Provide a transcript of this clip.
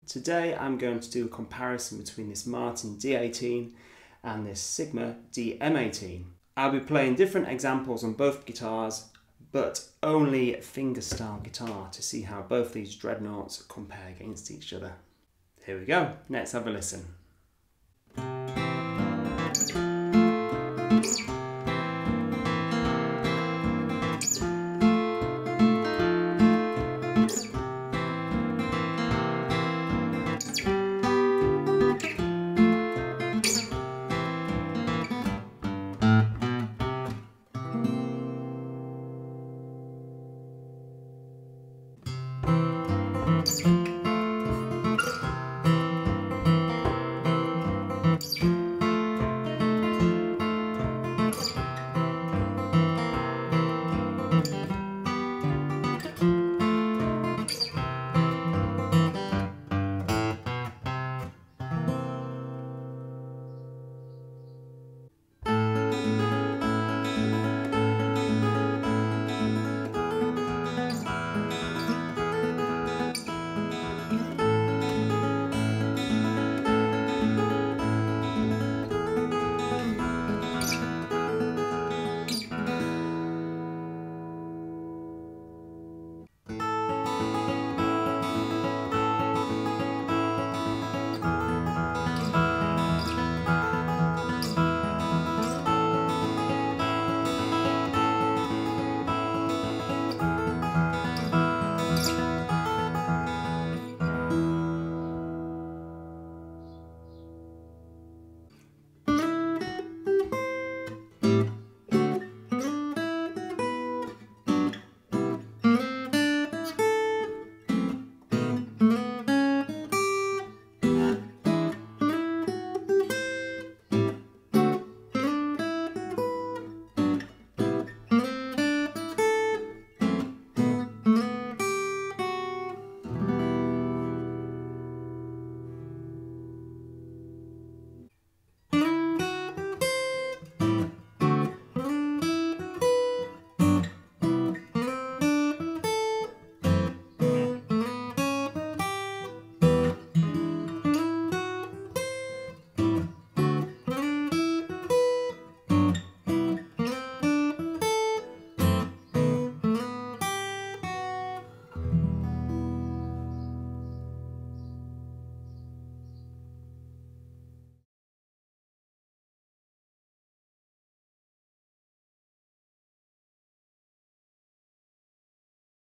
Today I'm going to do a comparison between this Martin D18 and this Sigma DM18. I'll be playing different examples on both guitars, but only fingerstyle guitar to see how both these dreadnoughts compare against each other. Here we go, let's have a listen.